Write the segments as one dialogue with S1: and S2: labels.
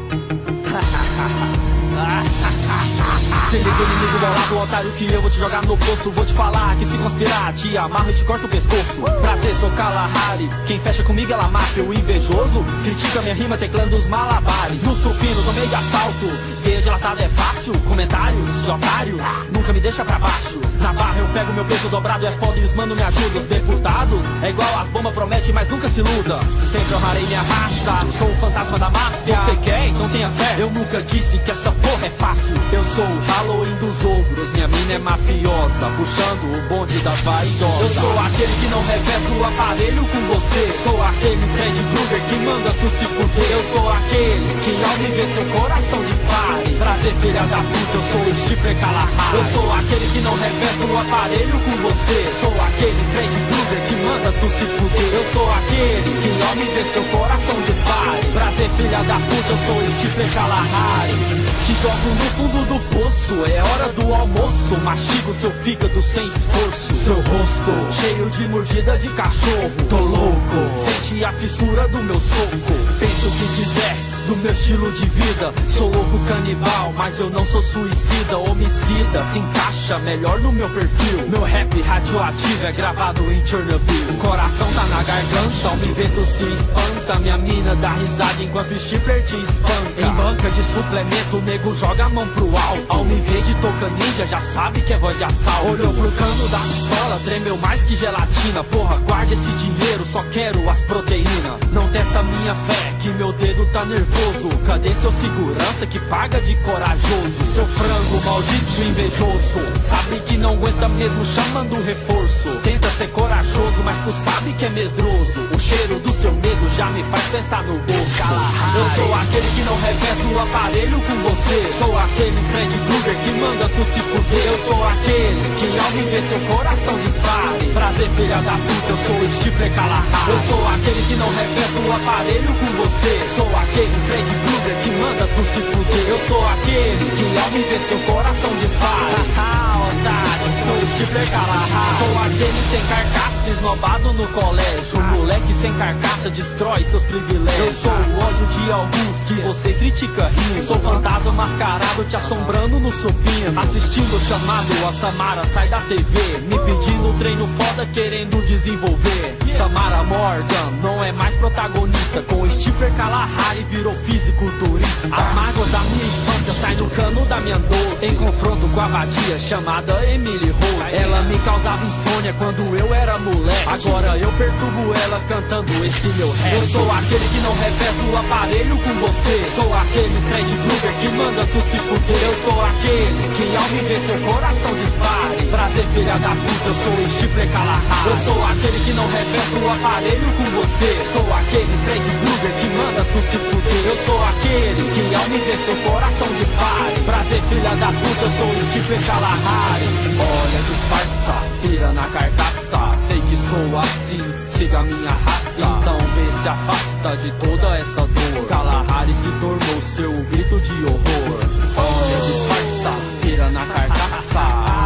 S1: Se liga, inimigo bolado, o otário que eu vou te jogar no poço. Vou te falar que se conspirar, te amarro e te corto o pescoço. Prazer, sou Kalahari, quem fecha comigo é la máfia. O invejoso critica minha rima teclando os malabares. No supino, tomei de assalto, veia dilatada é fácil. Comentários de otários, nunca me deixa pra baixo. Na barra eu pego meu peso dobrado, é foda e os mano me ajudam. Os deputados, é igual as bombas, promete, mas nunca se iluda. Sempre honrarei minha raça, sou o fantasma da máfia. Você quer? Então tenha fé, eu nunca disse que essa porra é fácil. Eu sou o Halloween dos ogros, minha mina é mafiosa, puxando o bonde da vaidosa. Eu sou aquele que não reveza o aparelho com você. Sou aquele Fred Krueger que manda tu se fuder. Eu sou aquele que ao me ver seu coração dispare. Prazer, filha da puta, eu sou o Stifler Kalahari. Eu sou aquele que não reveza o aparelho com você. Sou aquele Fred Krueger que manda tu se fuder. Eu sou aquele que ao me ver seu coração dispare. Prazer, filha da puta, eu sou o Stifler Kalahari. Te jogo no fundo do poço, é hora do almoço. Mastigo seu fígado sem esforço. Seu rosto cheio de mordida de cachorro. Tô louco, sente a fissura do meu soco. Pense o que quiser do meu estilo de vida. Sou louco canibal, mas eu não sou suicida. Homicida, se encaixa melhor no meu perfil. Meu rap radioativo é gravado em Chernobyl. O coração tá na garganta, ao me ver tu se espanta. Minha mina dá risada enquanto o Stifler te espanca. Em banca de suplemento, o nego joga a mão pro alto. Ao me ver de touca ninja, já sabe que é voz de assalto. Olhou pro cano da pistola, tremeu mais que gelatina. Porra, guarda esse dinheiro, só quero as proteínas. Não testa minha fé, que meu dedo tá nervoso. Cadê seu segurança que paga de corajoso? Seu frango maldito invejoso, sabe que não aguenta mesmo chamando reforço. Tenta ser corajoso, mas tu sabe que é medroso. O cheiro do seu medo já me faz pensar no bolso. Eu sou aquele que não reveza o aparelho com você. Sou aquele Fred Krueger que manda tu se fuder. Eu sou aquele que ao me ver seu coração dispare. Prazer, filha da puta, eu sou o Stifler Kalahari. Eu sou aquele que não reveza o aparelho com você. Sou aquele Fred Krueger que manda tu se fuder. Eu sou aquele que ao me ver seu coração dispare. Otário, sou o Stifler Kalahari. Sou aquele sem carcaça, esnobado no colégio. Moleque sem carcaça destrói seus privilégios. Eu sou o ódio de alguns que você critica rindo. Sou fantasma mascarado te assombrando no supino. Assistindo o chamado, a Samara sai da TV, me pedindo treino foda querendo desenvolver. Samara Morgan não é mais protagonista, com o Stifler Kalahari virou fisiculturista. As mágoas da minha infância saem do cano da minha 12, em confronto com a vadia chamada Emily Rose. Ela me causava insônia quando eu era moleque, agora eu perturbo ela cantando esse meu rap. Eu sou aquele que não reveza o aparelho com você. Sou aquele Fred Krueger que manda tu se fuder. Eu sou aquele que ao me ver seu coração dispare. Prazer, filha da puta, eu sou o Stifler Kalahari. Eu sou aquele que não reveza o aparelho com você. Sou aquele Fred Krueger que manda tu se fuder. Eu sou aquele que ao me ver seu coração dispare. Prazer, filha da puta, eu sou o Stifler Kalahari. Olha, disfarça, pira na carcaça. Sei que sou assim, siga a minha raça. Então vê, se afasta de toda essa dor. Kalahari se tornou seu grito de horror. Olha, disfarça, pira na carcaça.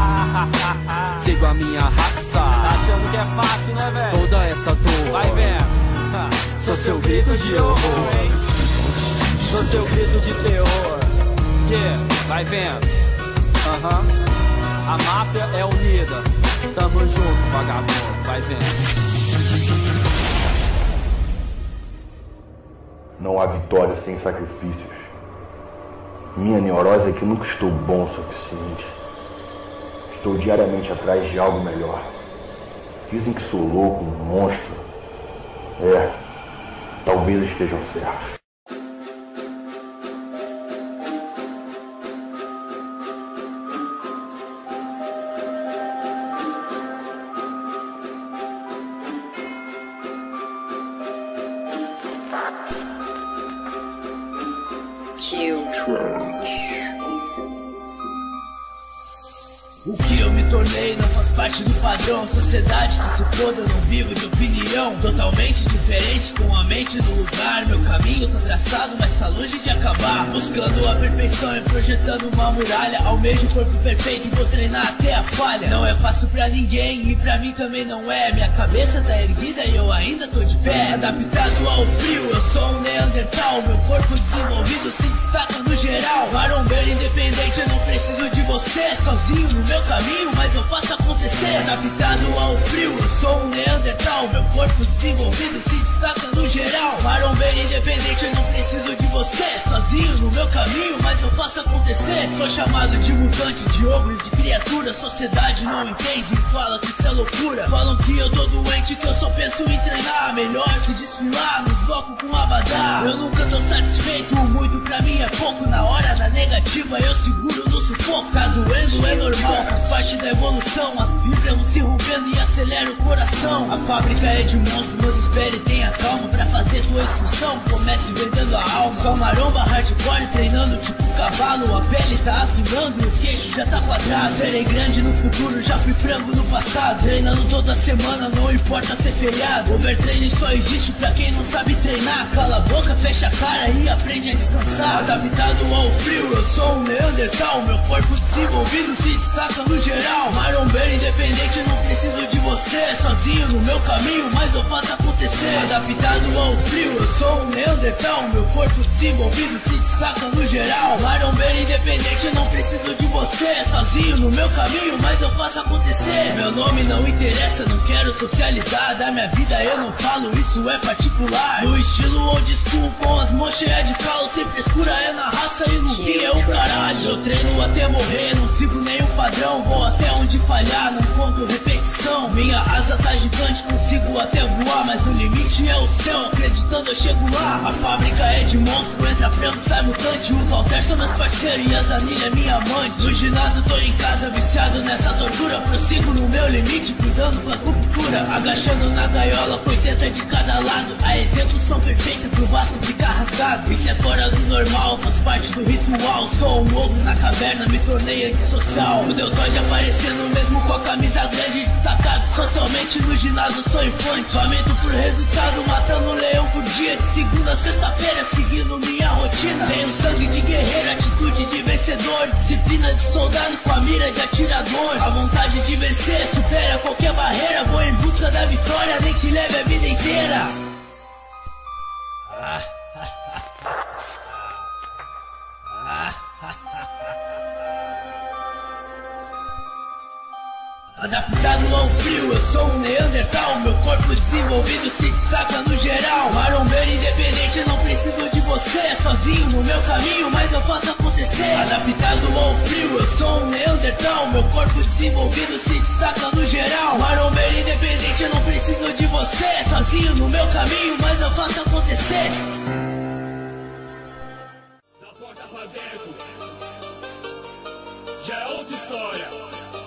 S1: Sigo a minha raça.
S2: Tá achando que é fácil, né, velho?
S1: Toda essa dor,
S2: Vai vendo.
S1: sou seu grito de horror.
S2: Sou seu grito de terror. Yeah, vai vendo. A máfia é unida. Tamo junto, vagabundo. Vai vendo.
S3: Não há vitória sem sacrifícios. Minha neurose é que nunca estou bom o suficiente. Estou diariamente atrás de algo melhor. Dizem que sou louco, um monstro. Talvez estejam certos.
S4: O que eu me tornei, não faz parte do padrão. Sociedade que se foda, não vivo de opinião. Totalmente diferente, com a mente no lugar. Meu caminho tá traçado, mas tá longe de acabar. Buscando a perfeição e projetando uma muralha. Almejo o corpo perfeito e vou treinar até a falha. Não é fácil pra ninguém e pra mim também não é. Minha cabeça tá erguida e eu ainda tô de pé. Adaptado ao frio, eu sou um neandertal. Meu corpo desenvolvido se destaca no geral. Marombeiro independente, eu não preciso de você. Sozinho no meu caminho, mas eu faço acontecer. Adaptado ao frio, eu sou um neandertal. Meu corpo desenvolvido se destaca no geral. Marombeiro independente, eu não preciso de você. Sozinho no meu caminho, mas eu faço acontecer. Sou chamado de mutante, de ogro, de criatura. Sociedade não entende e fala que isso é loucura. Falam que eu tô doente, que eu só penso em treinar. Melhor que desfilar no bloco com abadá. Eu nunca tô satisfeito, muito pra mim é pouco. Na hora da negativa eu seguro no sufoco. Tá doendo, é normal, faz parte da evolução. As fibras vão se rompendo e acelera o coração. A fábrica é de monstros, mas espere e tenha calma. Pra fazer tua inscrição, comece vendendo a alma. Só maromba hardcore, treinando tipo cavalo. A pele tá afinando e o queixo já tá quadrado. Serei grande no futuro, já fui frango no passado. Treinando toda semana, não importa ser feriado. Overtraining só existe pra quem não sabe treinar. Cala a boca, fecha a cara e aprende a descansar. Adaptado ao frio, eu sou um neandertal. Meu corpo desenvolvido se destaca no geral. Marombeiro independente, eu não preciso de você. Sozinho no meu caminho, mas eu faço acontecer. Adaptado ao frio, eu sou um neandertal. Meu corpo desenvolvido se destaca no geral. Marombeiro independente, eu não preciso de você. Sozinho no meu caminho, mas eu faço acontecer. Meu nome não interessa, não quero socializar. Da minha vida eu não falo, isso é particular. No estilo old school, com as mãos cheias de calo. Sem frescura é na raça e no rio é o caralho. Eu treino até morrer, não sigo nenhum padrão. Vou até onde falhar, não conto repetição. Minha asa tá gigante, consigo até voar. Mas no limite é o céu, acreditando eu chego lá. A fábrica é de monstro, entra frango, sai mutante. Os halter são meus parceiros e as anilhas é minha amante. No ginásio tô em casa, viciado nessa tortura. Prossigo no meu limite, cuidando com as rupturas. Agachando na gaiola, com 80 de cada lado. A execução perfeita pro Vasco ficar rasgado. Isso é fora do normal, faz parte do ritual. Sou um ogro na caverna, me tornei antissocial. O deltoide aparecendo mesmo com a camisa grande. Destacado socialmente no ginásio, sou infante. Faminto por resultado, matando um leão por dia. De segunda a sexta-feira, seguindo minha rotina. Tenho sangue de guerreiro, atitude de vencedor. Disciplina de soldado com a mira de atirador. A vontade de vencer supera qualquer barreira. Vou em busca da vitória, nem que leve a vida inteira. Adaptado ao frio, eu sou um neandertal. Meu corpo desenvolvido se destaca no geral. Marombeiro independente, eu não preciso de você. Sozinho no meu caminho, mas eu faço acontecer. Adaptado ao frio, eu sou um neandertal. Meu corpo desenvolvido se destaca no geral. Marombeiro independente, eu não preciso de você. Sozinho no meu caminho, mas eu faço acontecer.
S5: Da porta pra dentro, já é outra história.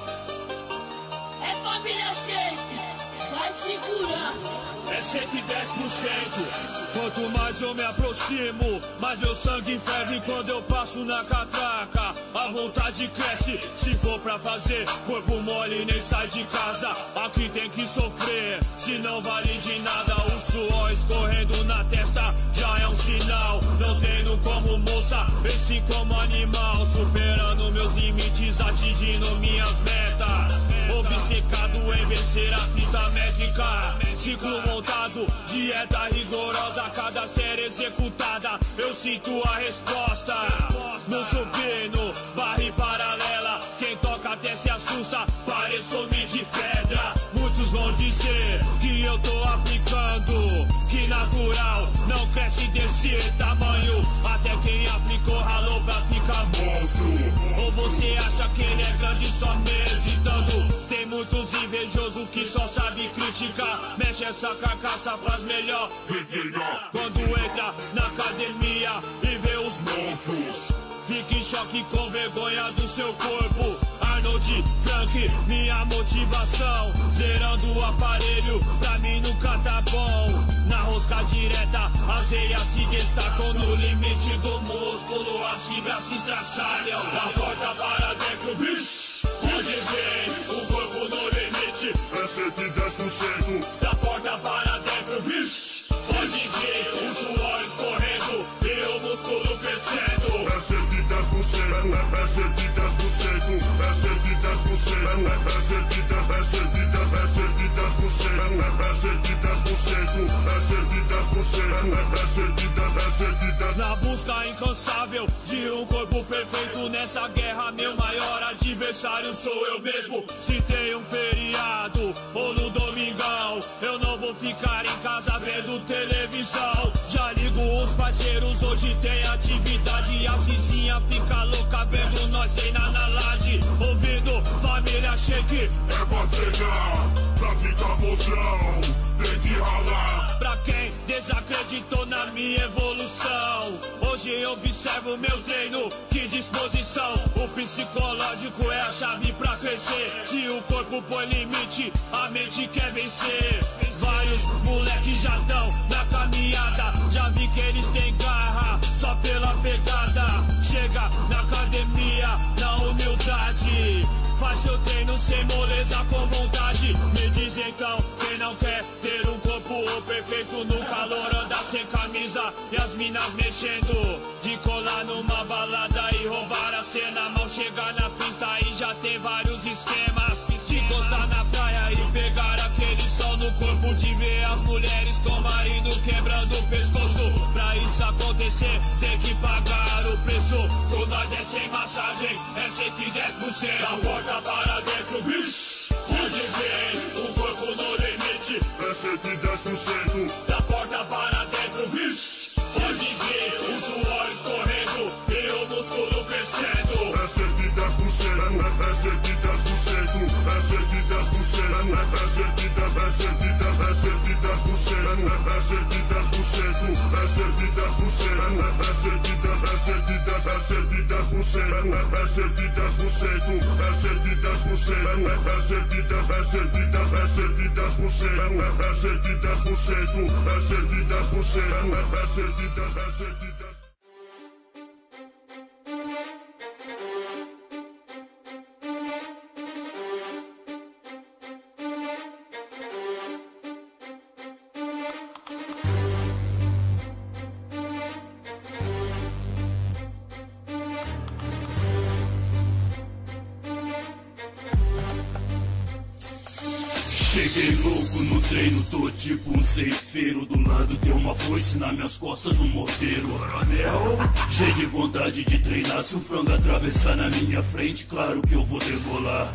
S6: Família Shake, vai segurar.
S5: É 110%. Quanto mais eu me aproximo, mais meu sangue ferve quando eu passo na catraca. A vontade cresce, se for pra fazer corpo mole nem sai de casa. Aqui tem que sofrer, se não vale de nada. O suor escorrendo na testa já é um sinal. Não tenho como moça, esse como animal. Superando meus limites, atingindo minhas metas. Obcecado em vencer a fita métrica. Ciclo montado, dieta rigorosa. Cada série executada, eu sinto a resposta. No supino, barre paralela. Quem toca até se assusta, pareço homem de pedra. Muitos vão dizer que eu tô aplicando, que natural não cresce desse tamanho. Até quem aplicou ralou pra ficar monstro. Ou você acha que ele é grande só meditando? Tem muitos invejosos que só sabe criticar. Mexe essa carcaça, faz melhor quando entra na academia e vê os monstros. Fica em choque com vergonha do seu corpo. Arnold, Frank, minha motivação. Zerando o aparelho, pra mim nunca tá bom. Na rosca direta, as veias se destacam. No limite do músculo, as fibras se estraçalham. Da porta para dentro, vixe, hoje vem o 10%. Da porta para dentro, vixe. Pode ver o suor escorrendo e o músculo crescendo. É 110%, é 110%, é 110%, é 110%, é 110%, é 110%, é 110%, é 110%. Na busca incansável de um corpo perfeito, nessa guerra meu maior adversário sou eu mesmo. Se tem um feriado ou no domingão, eu não vou ficar em casa vendo televisão. Já ligo os parceiros, hoje tem atividade. A vizinha fica louca vendo nós treinar na laje. Ouvindo família shake,
S7: é pra treinar, pra ficar mostrão, tem que ralar.
S5: Pra quem desacreditou na minha evolução, hoje observo meu treino, que disposição. O psicológico é a chave pra crescer. Se o corpo põe limite, a mente quer vencer. Vários moleques já tão na caminhada, já vi que eles têm garra só pela pegada. Chega na academia, na humildade, faz seu treino sem moleza, com vontade. Me diz então, quem não quer ter um corpo perfeito no calor, andar sem camisa e as minas mexendo, de colar numa balada e roubar a cena. Mal chegar na pista e já tem vários esquemas, de encostar na praia e pegar aquele sol no corpo, de ver as mulheres com o marido quebrando o pescoço. Pra isso acontecer tem que pagar o preço. Com nós é sem massagem, é 110%. Da porta para dentro, vixe. Hoje vem o corpo no limite,
S7: é 110%.
S5: Da porta para dentro, vixe. Hoje vem o suor escorrendo e o músculo crescendo.
S7: É 110%, é 110%, é 110%, é 110%, é 110%, é 110%, é 110%, é 110%, é 110%, é 110%, é 110%, é 110%, é 110%, é 110%, é 110%, é 110%, é 110%, é 110%, é 110%.
S5: Cheguei louco no treino, tô tipo um ceifeiro. Do lado tem uma foice, nas minhas costas um morteiro. Coronel, cheio de vontade de treinar. Se o frango atravessar na minha frente, claro que eu vou degolar.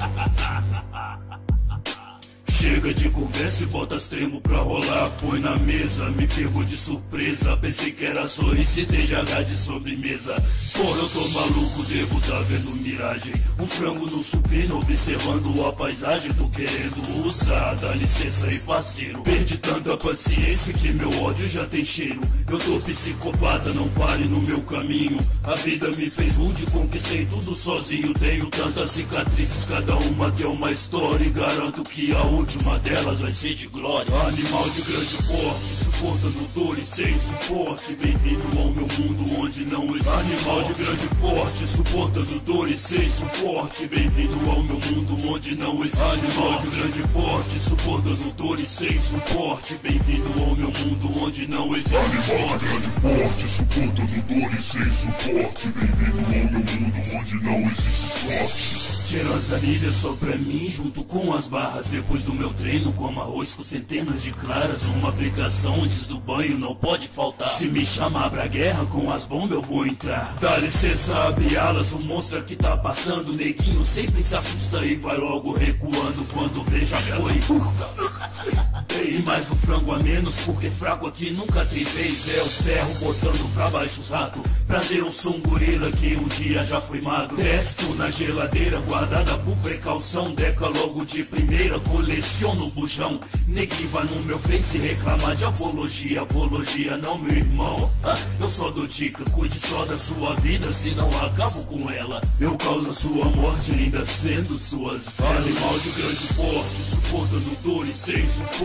S5: Chega de conversa e bota as tremo pra rolar. Põe na mesa, me pegou de surpresa. Pensei que era só isso e dei GH de sobremesa. Porra, eu tô maluco, devo tá vendo miragem. Um frango no supino, observando a paisagem. Tô querendo usar, dá licença aí parceiro. Perdi tanta paciência que meu ódio já tem cheiro. Eu tô psicopata, não pare no meu caminho. A vida me fez rude, conquistei tudo sozinho. Tenho tantas cicatrizes, cada uma tem uma história. E garanto que a última delas vai ser de glória. Animal de grande porte, suportando dor e sem suporte. Bem-vindo ao meu mundo onde não existe animal de grande porte, suportando dor e sem suporte. Bem-vindo ao meu mundo onde não existe animal de grande porte, suportando dor e sem suporte. Bem-vindo ao meu mundo onde não existe
S7: animal de grande porte, suportando dor e sem suporte. Bem-vindo ao meu mundo onde não existe sorte.
S5: Quero as anilhas só pra mim, junto com as barras. Depois do meu treino, como arroz com centenas de claras. Uma aplicação antes do banho não pode faltar. Se me chamar pra guerra, com as bombas eu vou entrar. Dá licença, abre alas, o monstro aqui tá passando. Neguinho sempre se assusta e vai logo recuando. Quando vê já foi. Tem mais um frango a menos, porque fraco aqui nunca tem vez. É o ferro botando pra baixo os ratos. Prazer, eu sou um gorila que um dia já foi magro. Testo na geladeira, guardada por precaução. Deca logo de primeira, coleciono o bujão. Neguinho vai no meu face reclamar de apologia. Apologia não, meu irmão. Eu só dou dica, cuide só da sua vida, senão acabo com ela. Eu causo a sua morte ainda sendo suas. Animal de grande porte, suportando dor e sem suporte.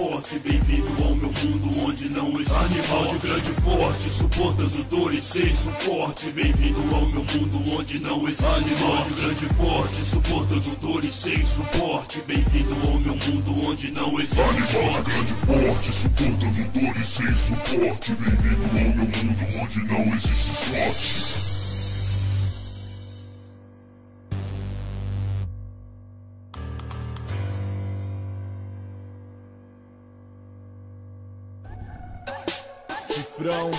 S5: forte. Bem-vindo ao meu mundo onde não existe animal de grande porte, suportando dores sem suporte. Bem-vindo ao meu mundo onde não existe animal de grande porte, suportando dores sem suporte. Bem-vindo ao meu mundo onde não existe
S7: animal de grande porte, suportando dores sem suporte. Bem-vindo ao meu mundo onde não existe sorte.
S2: Cifrão.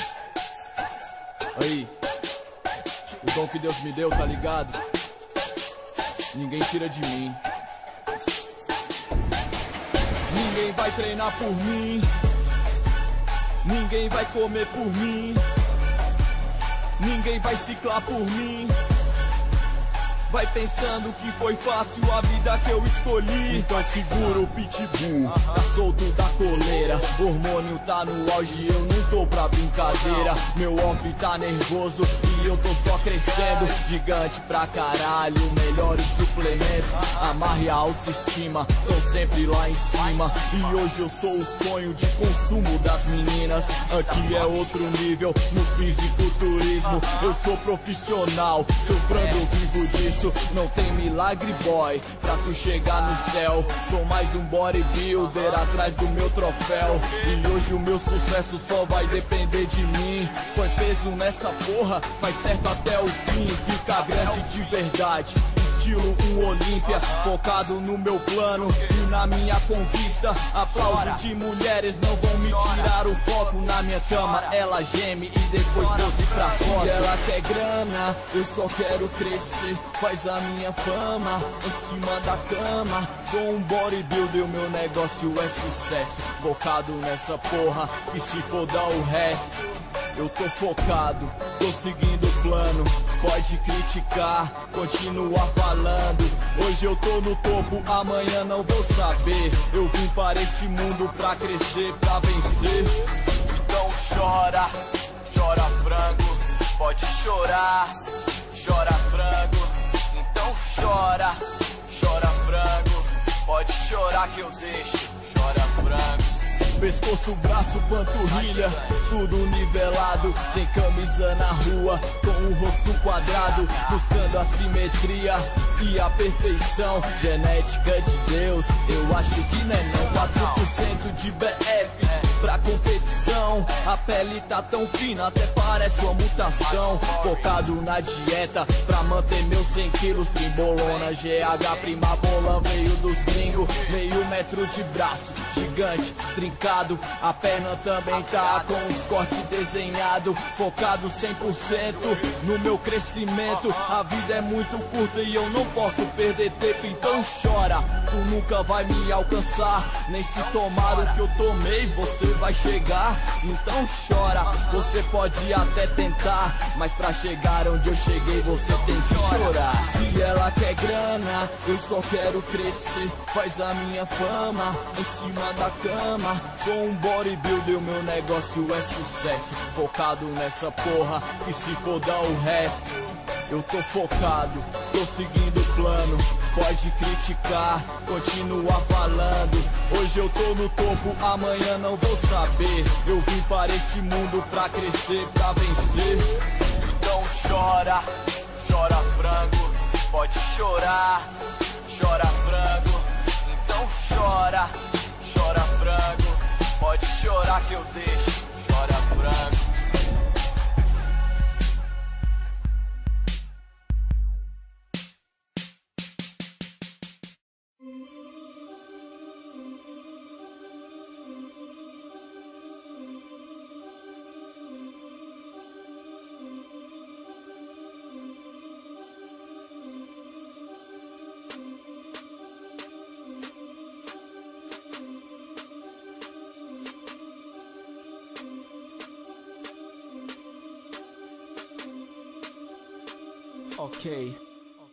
S2: Aí, o dom que Deus me deu, tá ligado? Ninguém tira de mim. Ninguém vai treinar por mim. Ninguém vai comer por mim. Ninguém vai ciclar por mim. Vai pensando que foi fácil a vida que eu escolhi. Então segura o pitbull, tá solto da coleira. O hormônio tá no auge, eu não tô pra brincadeira. Meu off tá nervoso e eu tô só crescendo. Gigante pra caralho, melhores suplementos. Amarre a autoestima, tô sempre lá em cima. E hoje eu sou o sonho de consumo das meninas. Aqui é outro nível, no fisiculturismo. Eu sou profissional, sofrendo vivo disso. Não tem milagre, boy, pra tu chegar no céu. Sou mais um bodybuilder atrás do meu troféu. E hoje o meu sucesso só vai depender de mim. Põe peso nessa porra, faz certo até o fim. Fica grande de verdade, estilo um Olímpia, focado no meu plano e na minha conquista. Aplauso de mulheres não vão me tirar o foco. Na minha cama ela geme e depois pose pra foto. E ela quer grana, eu só quero crescer. Faz a minha fama em cima da cama. Sou um bodybuilder, o meu negócio é sucesso. Focado nessa porra e se for dar o resto. Eu tô focado, tô seguindo o plano. Pode criticar, continua falando. Hoje eu tô no topo, amanhã não vou saber. Eu vim para este mundo pra crescer, pra vencer. Então chora, chora frango. Pode chorar, chora frango. Então chora, chora frango. Pode chorar que eu deixo, chora frango. Pescoço, braço, panturrilha, tudo nivelado, sem camisa na rua, com o rosto quadrado, buscando a simetria e a perfeição. Genética de Deus, eu acho que não é não. 4% de BF pra competição. A pele tá tão fina, até parece uma mutação. Focado na dieta, pra manter meus 100 quilos. Trimbolona, GH, prima bola, veio dos gringos. Meio metro de braço, gigante, trincado. A perna também tá com os cortes desenhados. Focado 100% no meu crescimento. A vida é muito curta e eu não posso perder tempo. Então chora, tu nunca vai me alcançar. Nem se tomar o que eu tomei, você vai chegar. Então chora, você pode até tentar, mas pra chegar onde eu cheguei você tem que chorar. Se ela quer grana, eu só quero crescer. Faz a minha fama em cima da cama. Sou um bodybuilder, o meu negócio é sucesso. Focado nessa porra, e se for dar o resto. Eu tô focado, tô seguindo o plano. Pode criticar, continua falando. Hoje eu tô no topo, amanhã não vou saber. Eu vim para este mundo pra crescer, pra vencer. Então chora, chora frango. Pode chorar, chora frango. Então chora, chora frango. Pode chorar que eu deixo, chora frango.
S1: Ok.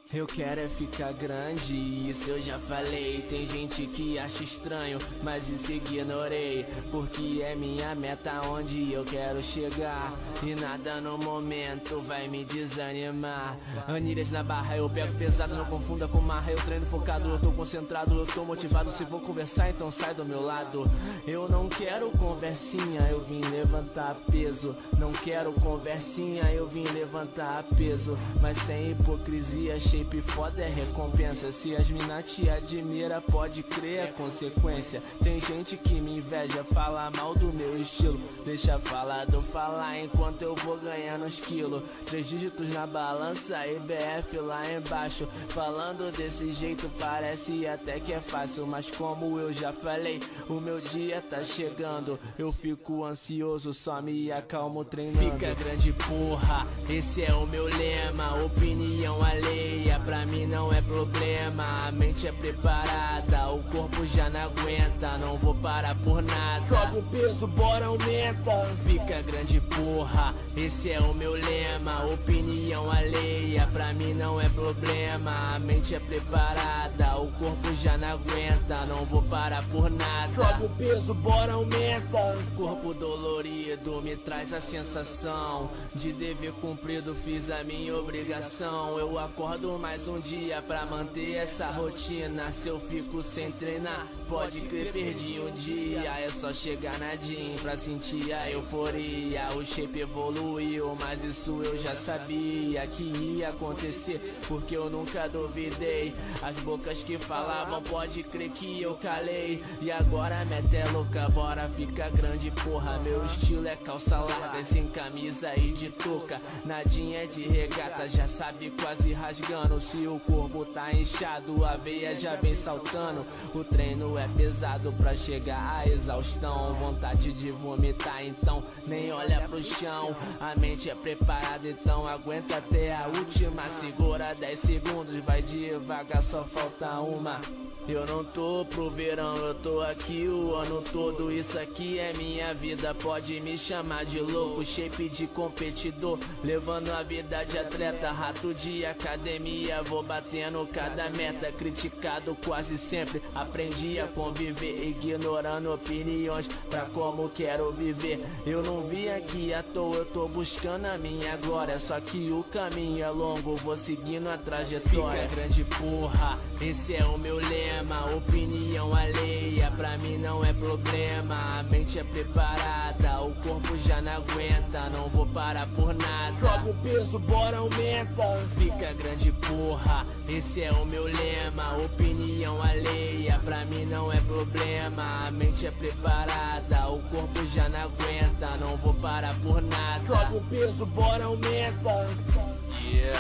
S4: Eu quero é ficar grande, isso eu já falei. Tem gente que acha estranho, mas isso ignorei, porque é minha meta onde eu quero chegar. E nada no momento vai me desanimar. Anilhas na barra, eu pego pesado, não confunda com marra. Eu treino focado, eu tô concentrado, eu tô motivado. Se vou conversar, então sai do meu lado. Eu não quero conversinha, eu vim levantar peso. Não quero conversinha, eu vim levantar peso. Mas sem hipocrisia, shape foda é recompensa. Se as mina te admira, pode crer, é consequência. Tem gente que me inveja, fala mal do meu estilo. Deixa falado falar enquanto eu vou ganhando uns quilos. 3 dígitos na balança, IBF lá embaixo. Falando desse jeito parece até que é fácil, mas como eu já falei, o meu dia tá chegando. Eu fico ansioso, só me acalmo treinando. Fica grande porra, esse é o meu lema. Opinião alheia pra mim não é problema. A mente é preparada, o corpo já não aguenta. Não vou parar por nada. Joga o peso, bora aumenta. Fica grande porra, esse é o meu lema. Opinião alheia pra mim não é problema. A mente é preparada, o corpo já não aguenta. Não vou parar por nada. Joga o peso, bora aumenta. Corpo dolorido me traz a sensação de dever cumprido, fiz a minha obrigação. Eu acordo mais um dia pra manter essa rotina. Se eu fico sem treinar, pode crer, perdi um dia. É só chegar na gym pra sentir a euforia. O shape evoluiu, mas isso eu já sabia que ia acontecer, porque eu nunca duvidei. As bocas que falavam, pode crer que eu calei. E agora a meta é louca, bora ficar grande porra. Meu estilo é calça larga, sem camisa e de touca. Nadinha de regata, já sabe, quase rasgando. Se o corpo tá inchado, a veia já vem saltando. O treino é pesado pra chegar à exaustão. Vontade de vomitar, então nem olha pro chão. A mente é preparada, então aguenta até a última. Segura 10 segundos, vai devagar, só falta uma. Eu não tô pro verão, eu tô aqui o ano todo. Isso aqui é minha vida, pode me chamar de louco. Shape de competidor, levando a vida de atleta. Rato de academia, vou batendo cada meta. Criticado quase sempre, aprendi a conviver, ignorando opiniões pra como quero viver. Eu não vim aqui à toa, eu tô buscando a minha glória. Só que o caminho é longo, vou seguindo a trajetória. Fica grande porra, esse é o meu lema. Opinião alheia pra mim não é problema. A mente é preparada, o corpo já não aguenta. Não vou parar por nada. Joga o peso, bora aumenta. Fica grande porra, esse é o meu lema. Opinião alheia pra mim não é problema. A mente é preparada, o corpo já não aguenta. Não vou parar por nada. Joga o peso, bora aumenta. Yeah,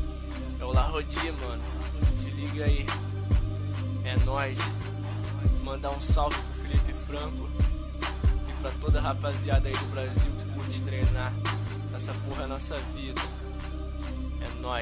S4: é o La Rodi, mano. Se liga aí. É nóis. Mandar um salve pro Felipe Franco e pra toda a rapaziada aí do Brasil que curte treinar. Essa porra é a nossa vida. É nóis.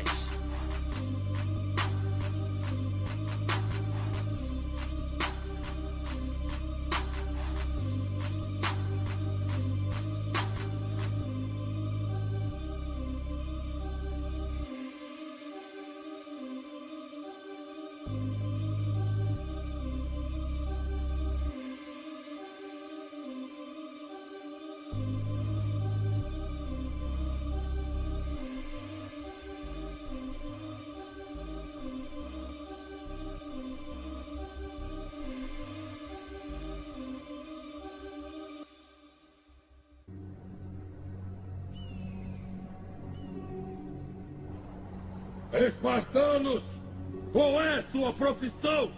S5: Espartanos, qual é sua profissão?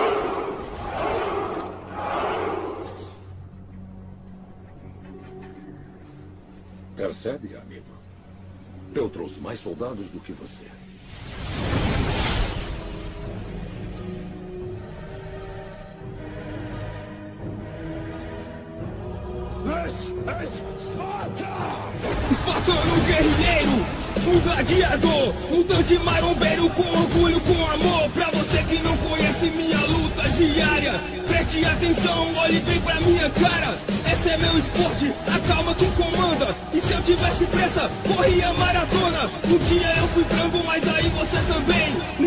S7: Percebe, amigo? Eu trouxe mais soldados do que você.
S5: Espartano guerrilheiro, um gladiador, mutante marombeiro com orgulho, com amor. Pra você que não conhece minha luta diária, preste atenção, olhe bem pra minha cara. Esse é meu esporte, a calma que comanda. E se eu tivesse pressa, corria maratona. Um dia eu fui frango, mas aí você também.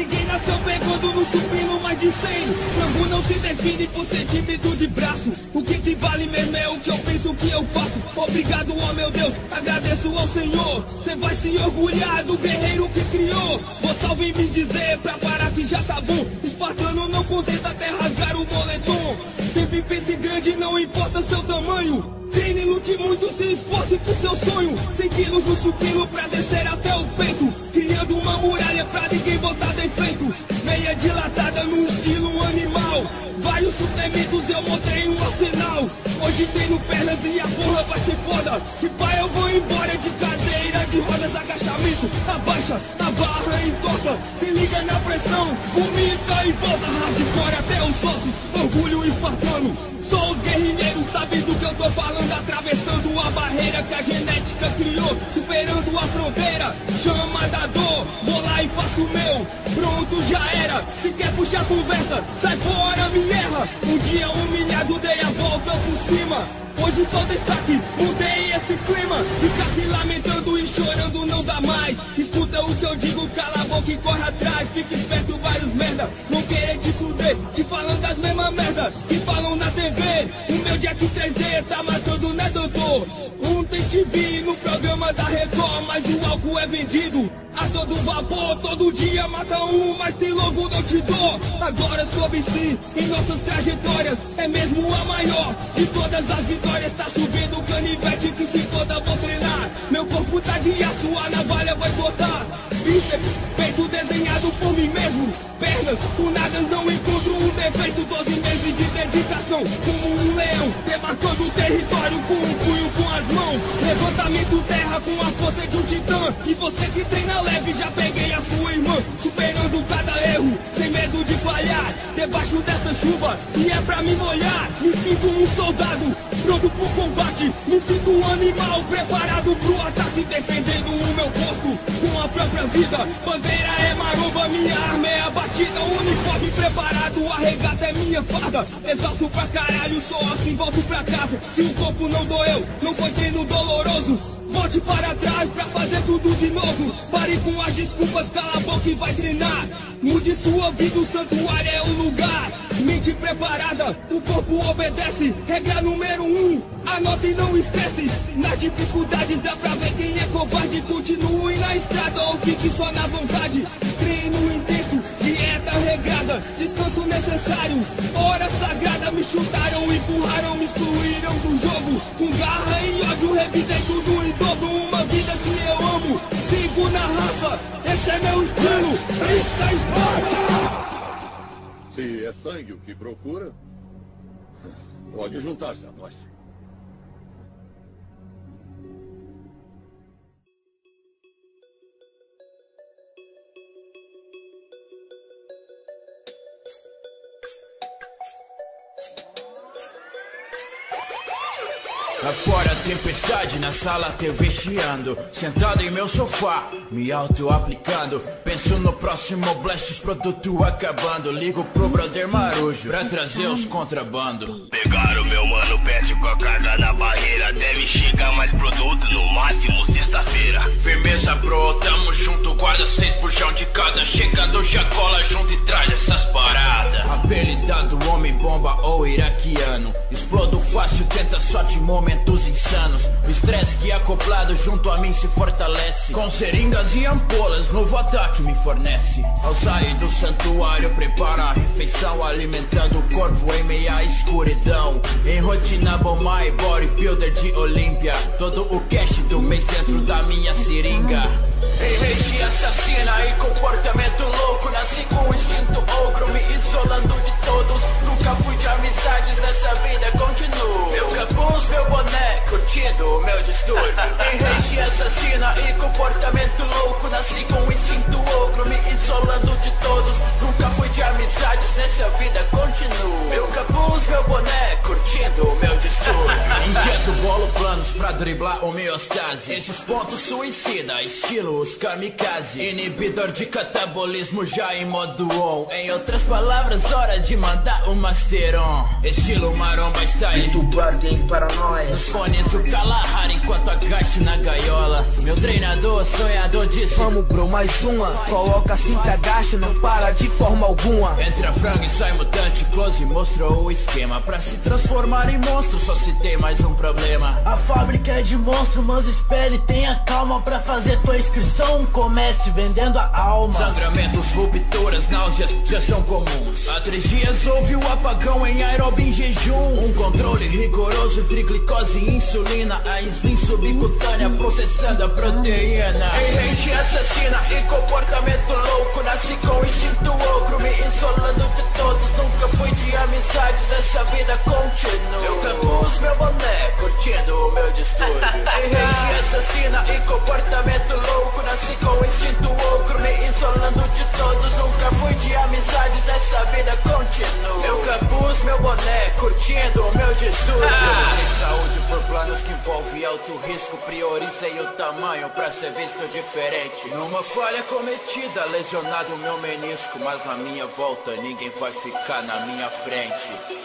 S2: supino mais de 100. Frango não se define por ser tímido de braço. O que vale mesmo é o que eu penso, o que eu faço. Obrigado, ó meu Deus, agradeço ao Senhor. Cê vai se orgulhar do guerreiro que criou. Vou só vir me dizer pra parar que já tá bom. Espartano não contenta até rasgar o moletom. Sempre pense grande, não importa seu tamanho. Treine, lute muito, se esforce pro seu sonho. 100 quilos no supino pra descer até o peito. Criando uma muralha pra ninguém botar defeito. Meia dilatada no estilo animal. Vários suplementos eu montei um arsenal. Hoje treino pernas e a porra vai ser foda. Se pai eu vou embora de cadeira de rodas. Agachamento, abaixa, a barra entorta. Se liga na pressão, vomita e volta. Hardcore até os ossos, orgulho espartano. Só os guerrilheiros sabem do que eu tô falando. Atravessando a barreira que a genética criou. Superando a fronteira, chama da dor. Vou lá e faço o meu, pronto já era. Se quer puxar conversa, sai fora, me erra. Um dia humilhado dei a volta por cima. Hoje sou destaque, mudei esse clima. Ficar se lamentando e chorando não dá mais. Escuta o que eu digo, cala a boca e corre atrás. Fica esperto, vários merda, não querer te fuder. Te falando das mesmas merda que falam na TV. O meu Jack 3D tá matando, né doutor? Ontem te vi no programa da Record, mas o álcool é vendido a todo vapor. Todo dia mata um, mas tem logo não te dou. Agora soube sim, em nossas trajetórias é mesmo a maior de todas as vitórias. Tá chovendo canivete, que se foda vou treinar. Meu corpo tá de aço, a navalha vai botar. Bíceps, peito desenhado por mim mesmo. Pernas, tunadas, não encontro um defeito. 12 meses de dedicação, como um leão, demarcando o território com um punho com as mãos. Levantamento terra com a força de um titã. E você que treina leve, já peguei a sua irmã. Superando cada erro, sem medo de falhar. Debaixo dessa chuva, e é pra me molhar. Me sinto um soldado, pronto pro combate. Me sinto um animal, preparado pro ataque. Defendendo o meu posto com a própria vida. Bandeira é maromba, minha arma é abatida. Uniforme preparado, a regata é minha farda. Exausto pra caralho, só assim volto pra casa. Se o corpo não doeu, não foi treino doloroso. Volte para trás pra fazer tudo de novo. Pare com as desculpas, cala a boca e vai treinar. Mude sua vida, o santuário é o lugar. Mente preparada, o corpo obedece. Regra número 1, anota e não esquece. Nas dificuldades dá pra ver quem é covarde. Continue na estrada ou fique só na vontade. Treino intenso, dieta regrada, descanso necessário, hora sagrada. Me chutaram, empurraram, me excluíram do jogo. Com garra e ódio revidei tudo em dobro. Uma vida que eu amo, sigo na raça. Esse é meu estilo, isso é Esparta!
S8: Se é sangue o que procura, pode juntar-se a nós.
S9: Lá fora tempestade, na sala TV chiando. Sentado em meu sofá, me auto-aplicando. Penso no próximo blast, os produtos acabando. Ligo pro brother marujo pra trazer os contrabando.
S10: Pegaram meu mano pet com a carga na barreira. Deve chegar mais produto, no máximo sexta-feira.
S9: Firmeza bro, tamo junto, guarda 6 puxão de cada. Chegando já cola junto e traz essas paradas. Apelidado homem bomba ou iraquiano. Explodo fácil, tenta sorte, momentos insanos. O estresse que acoplado junto a mim se fortalece. Com seringas e ampolas, novo ataque me fornece. Ao sair do santuário, prepara a refeição. Alimentando o corpo em meia escuridão. Em rotina bomba e bodybuilder de Olímpia. Todo o cash do mês dentro da minha seringa. Em rage assassina e comportamento louco. Nasci com o instinto ogro, me isolando de todos. Nunca fui de amizades, nessa vida continuo. Meu capuz, meu boné, curtindo o meu distúrbio. Em rage assassina e comportamento louco. Nasci com o instinto ogro, me isolando de todos. Nunca fui de amizades, nessa vida continuo. Meu capuz, meu boné, curtindo o meu distúrbio. Inquieto, bolo planos pra pra driblar homeostase. Esses pontos suicida, estilo os kamikaze. Inibidor de catabolismo já em modo on. Em outras palavras, hora de mandar o Masteron. Estilo maromba style, do bug em paranoia. Nos fones o Kalahari enquanto agacho na gaiola. Meu treinador, sonhador disse:
S4: vamos bro, mais uma. Coloca a cinta, agacha, não para de forma alguma.
S9: Entra frango e sai mutante, close mostrou o esquema. Pra se transformar em monstro só se tem mais um problema.
S4: A fábrica é de monstro, mas espere, tenha calma. Pra fazer tua inscrição, comece vendendo a alma.
S9: Sangramentos, rupturas, náuseas já são comuns. Há 3 dias houve o apagão em aeróbio em jejum. Um controle rigoroso, triglicose e insulina. A slim subcutânea processando a proteína. Em range assassina e comportamento louco. Nasci com instinto ogro, me isolando de todos. Nunca fui de amizades, dessa vida continua. Meu capuz, meu boné, curtindo o meu distúrbio. Em range assassina e comportamento louco. Nasci com instinto ogro, me isolando de todos. Nunca fui de amizades, dessa vida continua. Meu capuz, meu boné, curtindo o meu distúrbio. Tem saúde por planos que envolve alto risco. Priorizei o tamanho pra ser visto diferente. Numa falha cometida, lesionado o meu menisco. Mas na minha volta ninguém vai ficar na minha frente.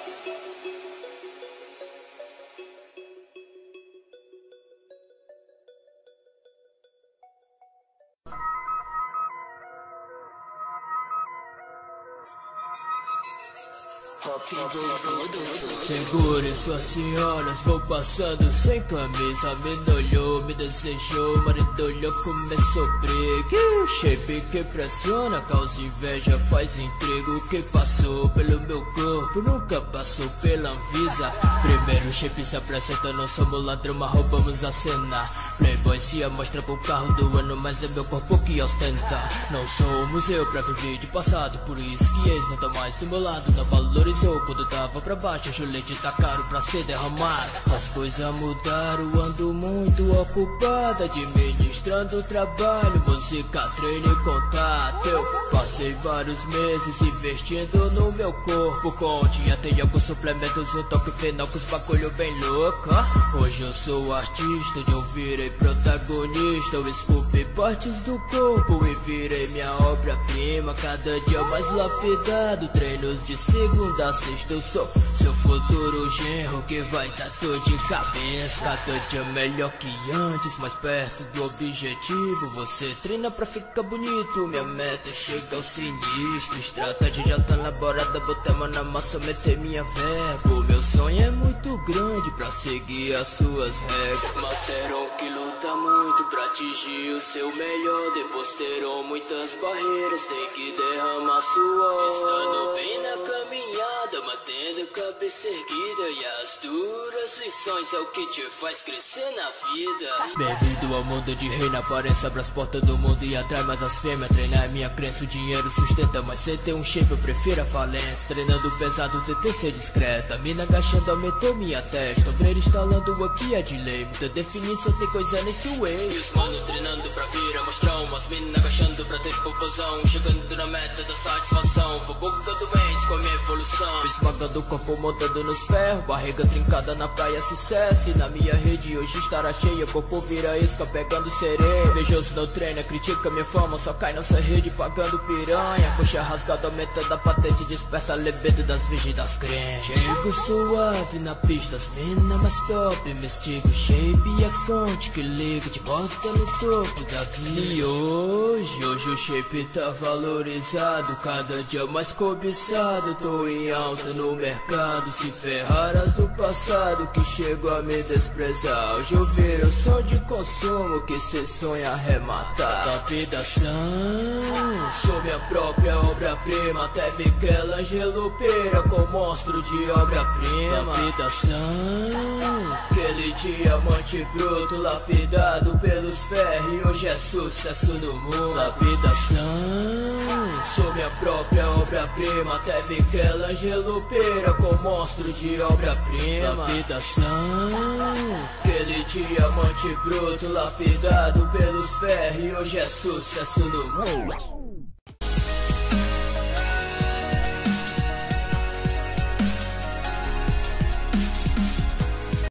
S11: Segure suas senhoras, vou passando sem camisa. Me olhou, me desejou, marido olhou, começou briga. Shape que pressiona, causa inveja, faz intrigo. Que passou pelo meu corpo, nunca passou pela Anvisa. Primeiro shape se apresenta, não somos ladrão, mas roubamos a cena. Playboy se amostra pro carro do ano, mas é meu corpo que ostenta. Não sou um museu pra viver de passado, por isso que ex não tá mais do meu lado. Não valorizou quando tava pra baixo, a Juliette tá caro pra ser derramado. As coisas mudaram, ando muito ocupado, administrando o trabalho, música, treino e contato. Eu passei vários meses investindo no meu corpo, com dieta e alguns suplementos, um toque final com os bagulho bem louco. Hoje eu sou artista, eu virei protagonista. Eu esculpi partes do corpo e virei minha obra-prima. Cada dia mais lapidado, treinos de segunda a sexta. Eu sou seu futuro genro que vai tá todo de cabeça. Cada dia melhor que antes, mais perto do objetivo. Você treina pra ficar bonito, minha meta é chegar ao sinistro. Estratégia já tá elaborada, botar a mão na massa, meter minha verba. Meu sonho é muito grande pra seguir as suas regras. Masteron que luta muito pra atingir o seu melhor. Depois terão muitas barreiras, tem que derramar suor. Estando bem na caminhada, mantendo a cabeça erguida. E as duras lições é o que te faz crescer na vida. Bem-vindo ao mundo de reino, aparência abre as portas do mundo e atrai mais as fêmeas. Treinar é minha crença, o dinheiro sustenta, mas cê tem um shape, eu prefiro a falência. Treinando pesado, tentei ser discreta. Mina agachando, aumentou minha testa. Obreiro instalando aqui é de lei. Muita definição, tem coisa nesse way. E os mano treinando pra vir a mostrar umas mina agachando pra ter explosão. Chegando na meta da satisfação. Vou boca doentes com a minha evolução. Esmagando o corpo, montando nos ferros. Barriga trincada na praia, sucesso. E na minha rede hoje estará cheia. Corpo vira isca, pegando sereia. Invejoso no treino, critica minha fama. Só cai nossa rede, pagando piranha. Coxa rasgada, aumentando a patente. Desperta a libido das virgens das crentes. Chego suave na pista, as mina mais top. Mestigo, shape e a fonte que liga, te bota no topo da vida. E hoje o shape tá valorizado, cada dia mais cobiçado. Tô em alta no mercado, se ferraras do passado que chegou a me desprezar. Hoje eu viro som de consumo que cê sonha arrematar. Lapidação, sou minha própria obra-prima. Até Michelangelo pira com monstro de obra-prima. Lapidação, aquele diamante bruto lapidado pelos ferros e hoje é sucesso no mundo. Lapidação, sou minha própria obra-prima. Até Michelangelo pira com monstro de obra-prima. Lapidação, aquele diamante bruto lapidado pelos ferros e hoje é sucesso no mundo.